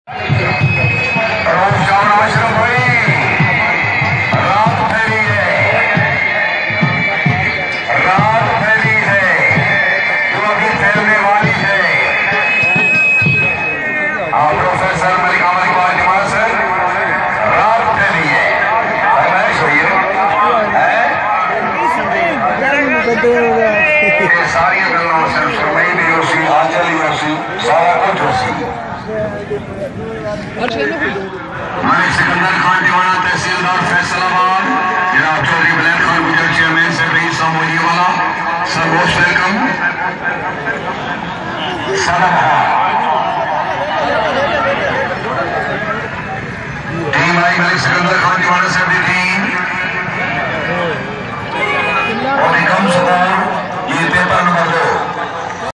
सारिया गल्लां सिर्फ सुरमई भी हो सी, आंचल भी हो सी, सारा कुछ हो सी। मलिक सिकंदर खान दीवाना तहसीलदार फैसलाबाद, जनाब चौधरी बुलंद खान गुजर चेयरमैन साहब रईस सामोदी वाला, सर मोस्ट वेलकम। टीम आई मलिक सिकंदर खान दीवाना साहब की टीम और निगम सुधार